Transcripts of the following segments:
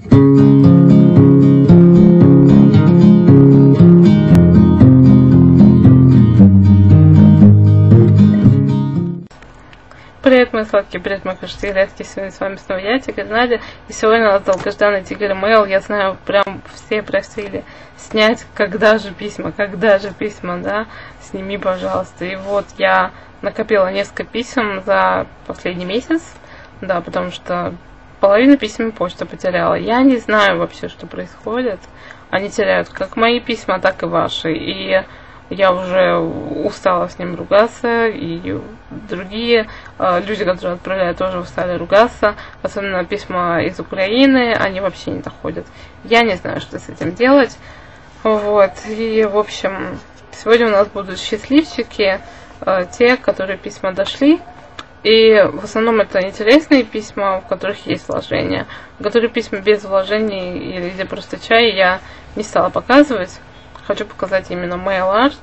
Привет, мои сладкие, привет, мои кошки, редки. Сегодня с вами снова я, Тигр Надя. И сегодня у нас долгожданный Тигр Mail. Я знаю, прям все просили снять, когда же письма, да, сними, пожалуйста. И вот я накопила несколько писем за последний месяц, да, потому что половину писем почта потеряла. Я не знаю вообще, что происходит. Они теряют как мои письма, так и ваши. И я уже устала с ним ругаться, и другие люди, которые отправляют, тоже устали ругаться. Особенно письма из Украины, они вообще не доходят. Я не знаю, что с этим делать. Вот, и в общем, сегодня у нас будут счастливчики, те, которые письма дошли. И в основном это интересные письма, в которых есть вложения. Которые письма без вложений или где просто чай, я не стала показывать. Хочу показать именно Mail Art.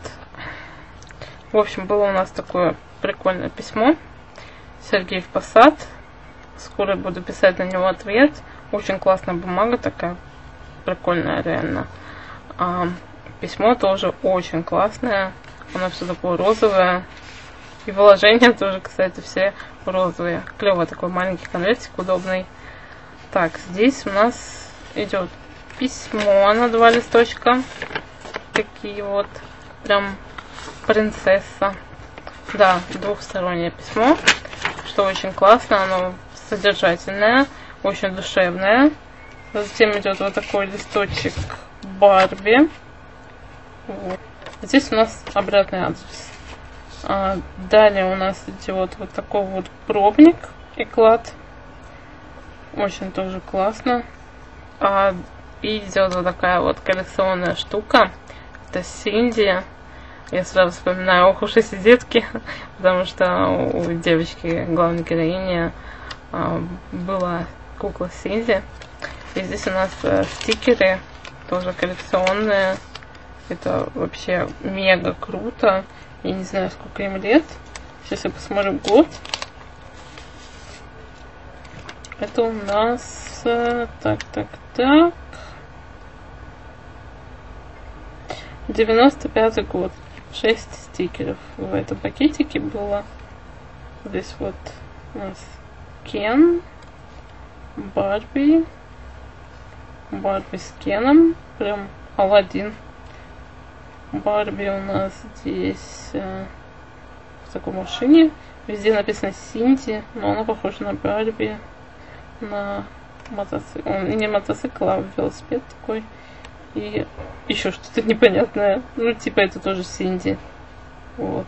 В общем, было у нас такое прикольное письмо. Сергей Посад. Скоро буду писать на него ответ. Очень классная бумага такая. Прикольная, реально. Письмо тоже очень классное. Оно все такое розовое. И вложения тоже, кстати, все розовые. Клевый такой маленький конвертик, удобный. Так, здесь у нас идет письмо на 2 листочка. Такие вот, прям принцесса. Да, двухстороннее письмо, что очень классно, оно содержательное, очень душевное. Затем идет вот такой листочек Барби. Вот. Здесь у нас обратный адрес. Далее у нас идет вот такой вот пробник и клад. Очень тоже классно. И идет вот такая вот коллекционная штука. Это Синди. Я сразу вспоминаю ох уж эти детки, потому что у девочки, главной героини, была кукла Синди. И здесь у нас стикеры, тоже коллекционные. Это вообще мега круто. Я не знаю, сколько им лет. Сейчас я посмотрю год. Это у нас... Так. 95-й год. 6 стикеров в этом пакетике было. Здесь вот у нас Кен, Барби с Кеном, прям Аладдин. Барби у нас здесь в такой машине. Везде написано Синди, но она похожа на Барби, на мотоцикл. Не мотоцикл, а велосипед такой. И еще что-то непонятное. Ну, типа это тоже Синди. Вот.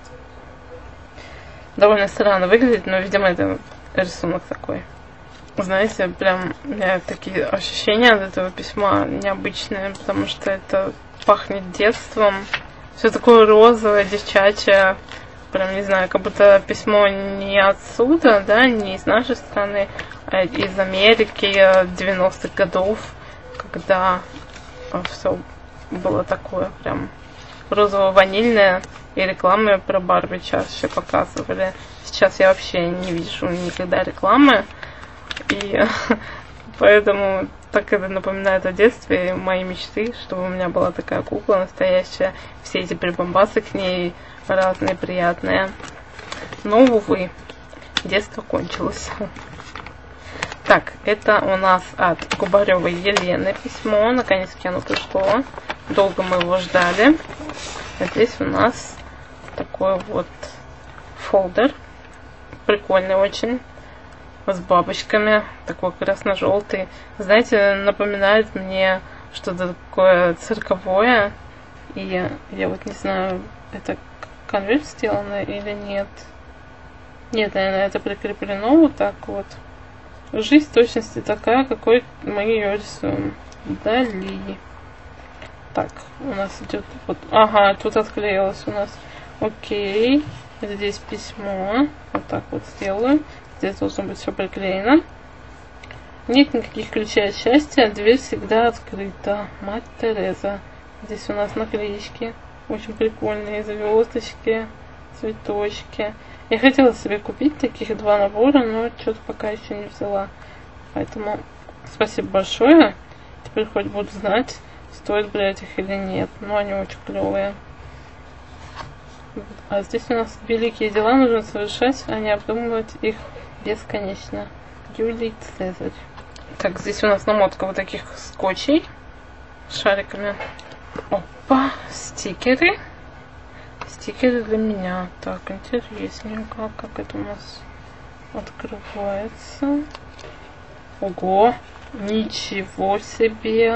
Довольно странно выглядит, но, видимо, это рисунок такой. Знаете, прям у меня такие ощущения от этого письма необычные, потому что это пахнет детством. Все такое розовое, девчачье. Прям, не знаю, как будто письмо не отсюда, да, не из нашей страны, а из Америки 90-х годов, когда все было такое прям розово-ванильное, и рекламы про Барби чаще показывали. Сейчас я вообще не вижу никогда рекламы, и поэтому так это напоминает о детстве и мои мечты, чтобы у меня была такая кукла настоящая, все эти прибамбасы к ней разные приятные. Но, увы, детство кончилось. Так, это у нас от Губаревой Елены письмо. Наконец-таки оно пришло. Долго мы его ждали. А здесь у нас такой вот фолдер. Прикольный очень. С бабочками. Такой красно-желтый. Знаете, напоминает мне что-то такое цирковое. И я вот не знаю, это конверт сделано или нет. Нет, наверное, это прикреплено вот так вот. Жизнь в точности такая, какой мы ее рисуем. Дали. Так, у нас идет вот... Ага, тут отклеилось у нас. Окей. Здесь письмо. Вот так вот сделаю. Здесь должно быть все приклеено. Нет никаких ключей от счастья. Дверь всегда открыта. Мать Тереза. Здесь у нас наклеечки. Очень прикольные. Звездочки. Цветочки. Я хотела себе купить таких 2 набора, но что-то пока еще не взяла. Поэтому Спасибо большое. Теперь хоть буду знать, стоит брать их или нет. Но они очень клевые. А здесь у нас великие дела нужно совершать, а не обдумывать их бесконечно. Юлий Цезарь. Так, здесь у нас намотка вот таких скотчей с шариками. Опа, стикеры. Стикеры для меня. Так, интересненько, как это у нас открывается. Ого, ничего себе.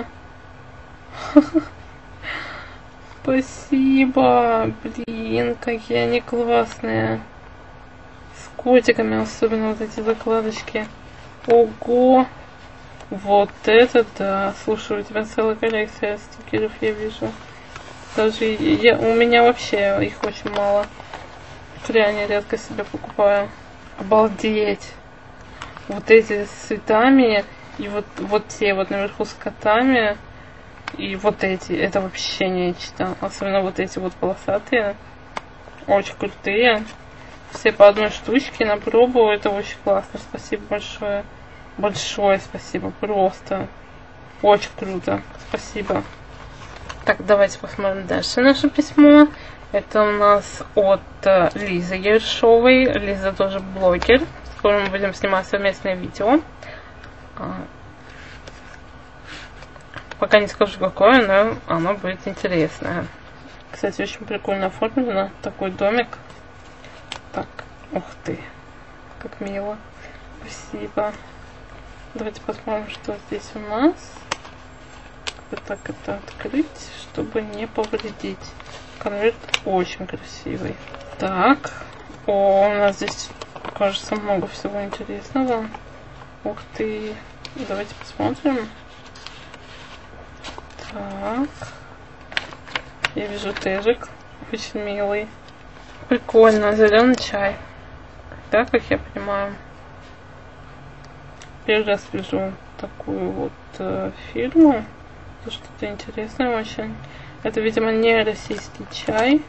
Спасибо, блин, какие они классные. С котиками, особенно вот эти закладочки. Ого, вот это да. Слушай, у тебя целая коллекция стикеров, я вижу. Даже у меня вообще их очень мало. Крайне редко себе покупаю. Обалдеть. Вот эти с цветами и вот те вот наверху с котами. И вот эти, это вообще нечто. Особенно вот эти вот полосатые. Очень крутые. Все по одной штучке на пробу. Это очень классно. Спасибо большое. Большое спасибо. Просто. Очень круто. Спасибо. Так, давайте посмотрим дальше наше письмо. Это у нас от Лизы Ершовой. Лиза тоже блогер, с которым мы будем снимать совместное видео. Пока не скажу какое, но оно будет интересное. Кстати, очень прикольно оформлено. Такой домик. Так, ух ты. Как мило. Спасибо. Давайте посмотрим, что здесь у нас. Как бы так это открыть, чтобы не повредить. Конверт очень красивый. Так. О, у нас здесь, кажется, много всего интересного. Ух ты. Давайте посмотрим. Так. Я вижу тежик. Очень милый. Прикольно. Зеленый чай. Да, как я понимаю. Первый раз вижу такую вот фирму. Это что-то интересное очень. Это, видимо, не российский чай.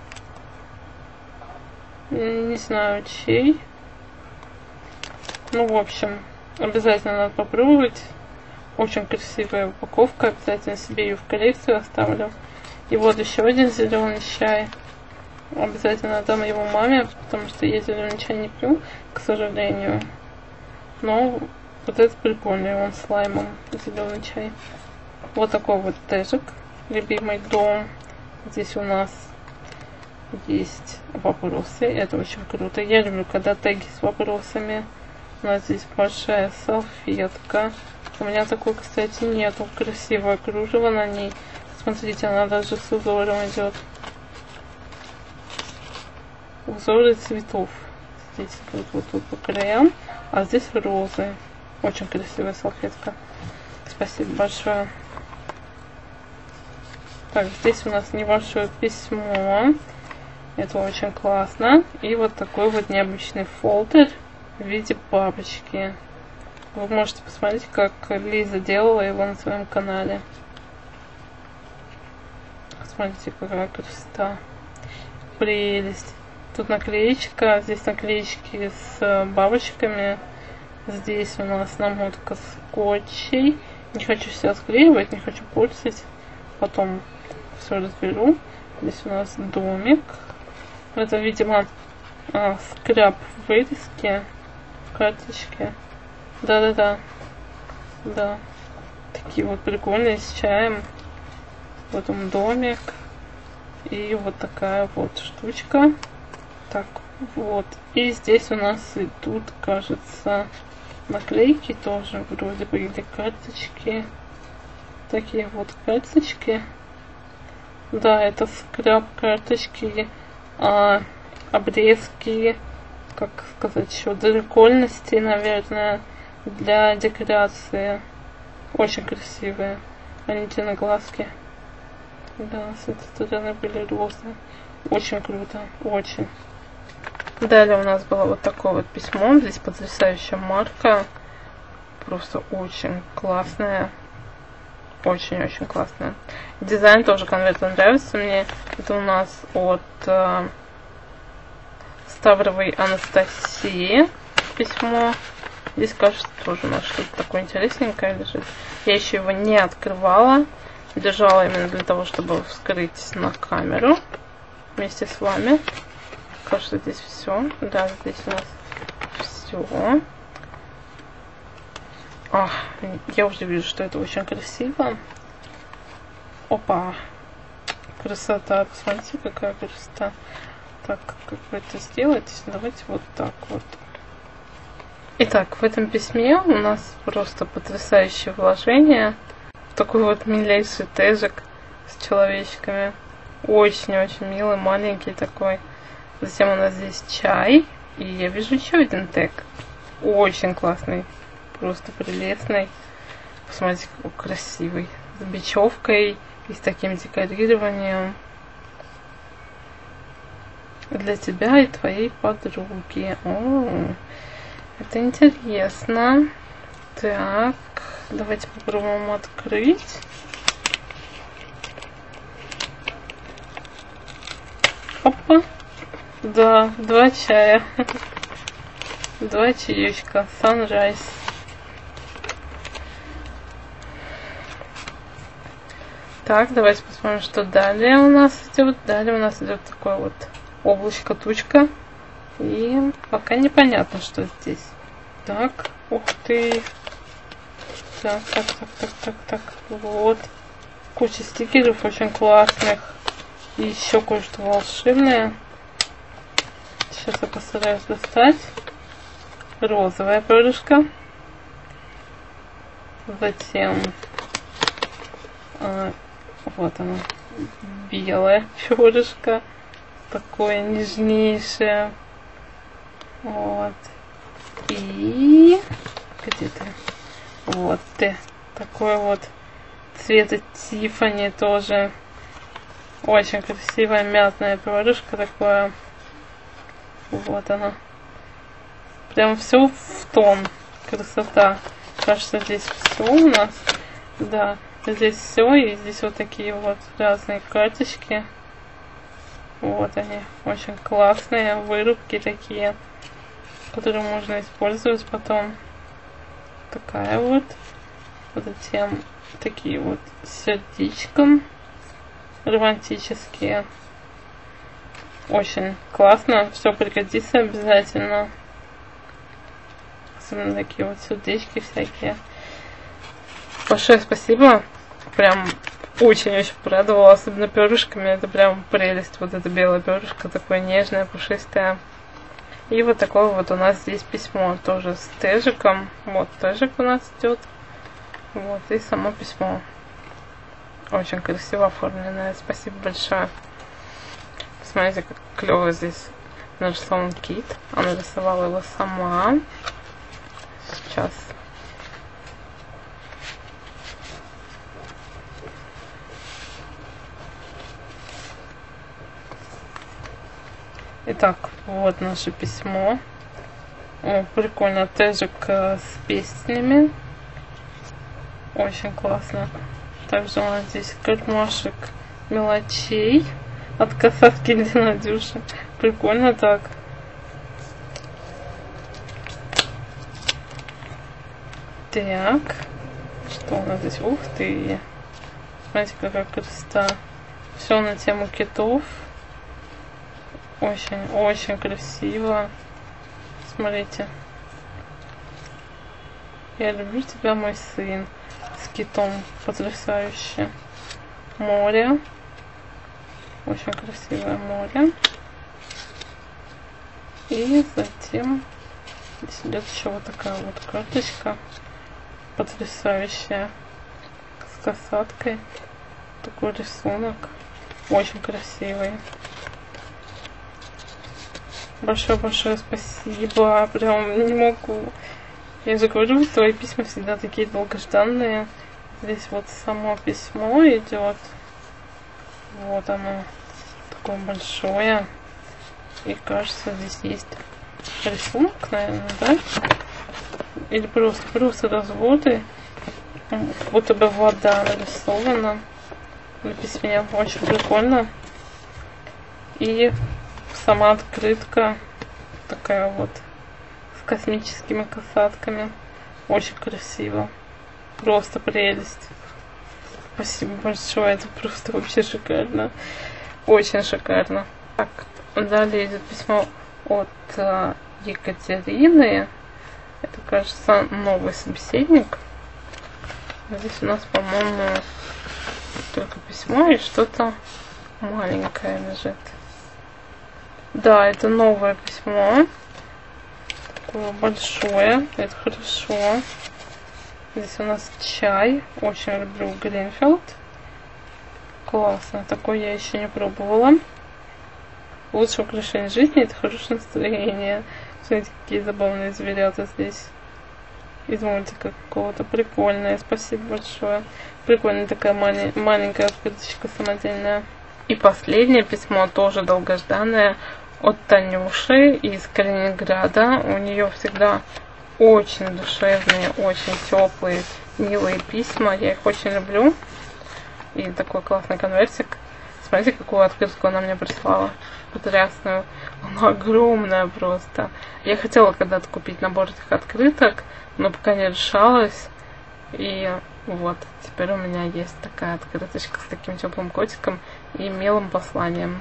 Не знаю, чей. Ну, в общем, обязательно надо попробовать. Очень красивая упаковка. Обязательно себе ее в коллекцию оставлю. И вот еще один зеленый чай. Обязательно дам его маме, потому что я зеленый чай не пью, к сожалению. Но вот этот прикольный, он с лаймом, зеленый чай. Вот такой вот тежик. Любимый дом. Здесь у нас есть вопросы. Это очень круто. Я люблю, когда теги с вопросами. У нас здесь большая салфетка. У меня такой, кстати, нету. Красивое кружево на ней. Смотрите, она даже с узором идет. Узоры цветов. Здесь вот тут по краям. А здесь розы. Очень красивая салфетка. Спасибо большое. Так, здесь у нас небольшое письмо. Это очень классно. И вот такой вот необычный фолдер в виде бабочки. Вы можете посмотреть, как Лиза делала его на своем канале. Смотрите, какая красота. Прелесть. Тут наклеечка. Здесь наклеечки с бабочками. Здесь у нас намотка скотчей. Не хочу все склеивать, не хочу портить. Потом все разберу. Здесь у нас домик. Это, видимо, скраб в вырезке. Карточки. Да-да-да. Да. Такие вот прикольные с чаем. Потом домик. И вот такая вот штучка. Так, вот. И здесь у нас идут, кажется, наклейки тоже. Вроде бы или карточки. Такие вот карточки. Да, это скраб карточки. Обрезки. Как сказать еще? Зеркальности, наверное. Для декорации. Очень красивые. Они на глазки. Да, с этой стороны были розы. Очень круто. Очень. Далее у нас было вот такое вот письмо. Здесь потрясающая марка. Просто очень классная. Очень-очень классная. Дизайн тоже конверта нравится мне. Это у нас от Ставровой Анастасии письмо. Здесь, кажется, тоже у нас что-то такое интересненькое лежит. Я еще его не открывала. Держала именно для того, чтобы вскрыть на камеру вместе с вами. Кажется, здесь все. Да, здесь у нас все. Я уже вижу, что это очень красиво. Опа! Красота. Посмотрите, какая красота. Так, как бы это сделать? Давайте вот так вот. Итак, в этом письме у нас просто потрясающее вложение. Такой вот милейший тежик с человечками. Очень-очень милый, маленький такой. Затем у нас здесь чай. И я вижу еще один тег. Очень классный. Просто прелестный. Посмотрите, какой красивый. С бечевкой и с таким декорированием. Для тебя и твоей подруги. Это интересно. Так, давайте попробуем открыть. Опа. Да, 2 чая. 2 чаечка. Sunrise. Так, давайте посмотрим, что далее у нас идет. Далее у нас идет такое вот облачко, тучка. И пока непонятно, что здесь. Так, ух ты. Так. Вот. Куча стикеров очень классных. И еще кое-что волшебное. Сейчас я постараюсь достать. Розовая перышко. Затем вот она. Белая перышко. Такое нежнейшее. Вот. И где ты? Вот ты. Такой вот цвета Тиффани тоже. Очень красивая мятная перышко такое. Вот она. Прям все в тон. Красота. Кажется, здесь все у нас. Да, здесь все. И здесь вот такие вот разные карточки. Вот они. Очень классные вырубки такие, которые можно использовать потом. Такая вот. Затем такие вот с сердечком. Романтические. Очень классно. Все пригодится обязательно. Особенно такие вот сердечки всякие. Большое спасибо. Прям очень-очень порадовала. Особенно перышками. Это прям прелесть. Вот это белое перышко. Такое нежное, пушистое. И вот такое вот у нас здесь письмо. Тоже с тежиком. Вот тежик у нас идет. Вот. И само письмо. Очень красиво оформленное. Спасибо большое. Посмотрите, как клево здесь нарисован кит. Она рисовала его сама. Сейчас. Итак, вот наше письмо. Прикольно. Тежик с песнями. Очень классно. Также у нас здесь кармашек мелочей от касатки для Надюши. Прикольно так. Так. Что у нас здесь? Ух ты. Смотрите, какая красота. Все на тему китов. Очень красиво. Смотрите. Я люблю тебя, мой сын. С китом. Потрясающе. Море. Очень красивое море. И затем здесь идет еще вот такая вот карточка. Потрясающая. С касаткой. Такой рисунок. Очень красивый. Большое спасибо. Прям не могу. Я же говорю, твои письма всегда такие долгожданные. Здесь вот само письмо идет. Вот оно. Такое большое. И кажется, здесь есть рисунок, наверное, да? Или просто разводы. Будто бы вода нарисована на письме. Очень прикольно. И сама открытка такая вот с космическими касатками. Очень красиво. Просто прелесть. Спасибо большое, это просто вообще шикарно. Очень шикарно. Так, далее идет письмо от Екатерины. Это, кажется, новый собеседник. Здесь у нас, по-моему, только письмо и что-то маленькое лежит. Да, это новое письмо. Такое большое. Это хорошо. Здесь у нас чай. Очень люблю Гринфилд. Классно. Такой я еще не пробовала. Лучшее украшение жизни — это хорошее настроение. Смотрите, какие забавные зверята здесь. Из мультика какого-то. Прикольное. Спасибо большое. Прикольная такая маленькая открыточка самодельная. И последнее письмо, тоже долгожданное, от Танюши из Калининграда. У нее всегда очень душевные, очень теплые, милые письма. Я их очень люблю. И такой классный конвертик. Смотрите, какую открытку она мне прислала. Потрясную. Она огромная просто. Я хотела когда-то купить набор этих открыток, но пока не решалась. И вот, теперь у меня есть такая открыточка с таким теплым котиком и милым посланием.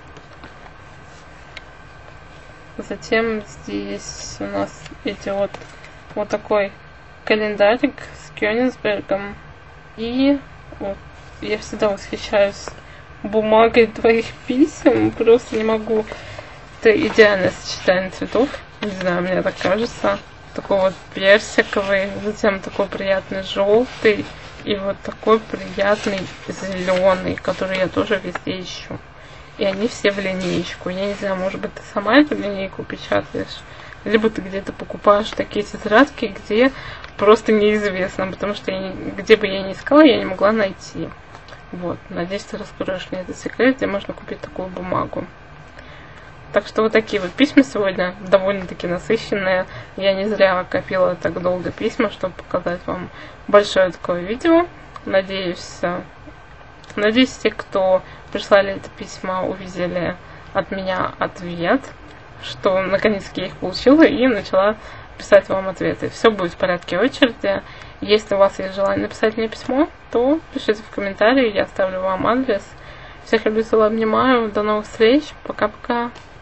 Затем здесь у нас идет вот такой календарик с Кёнигсбергом. И вот, я всегда восхищаюсь бумагой твоих писем. Просто не могу. Это идеальное сочетание цветов. Не знаю, мне так кажется. Такой вот персиковый, затем такой приятный желтый и вот такой приятный зеленый, который я тоже везде ищу. И они все в линеечку. Я не знаю, может быть, ты сама эту линейку печатаешь, либо ты где-то покупаешь такие тетрадки, где просто неизвестно, потому что где бы я ни искала, я не могла найти. Вот, надеюсь, ты раскроешь мне этот секрет, где можно купить такую бумагу. Так что вот такие вот письма сегодня, довольно-таки насыщенные. Я не зря копила так долго письма, чтобы показать вам большое такое видео. Надеюсь, те, кто прислали эти письма, увидели от меня ответ, что наконец-таки я их получила и начала писать вам ответы. Все будет в порядке очереди. Если у вас есть желание написать мне письмо, то пишите в комментарии, я оставлю вам адрес. Всех люблю, целую, обнимаю. До новых встреч. Пока-пока.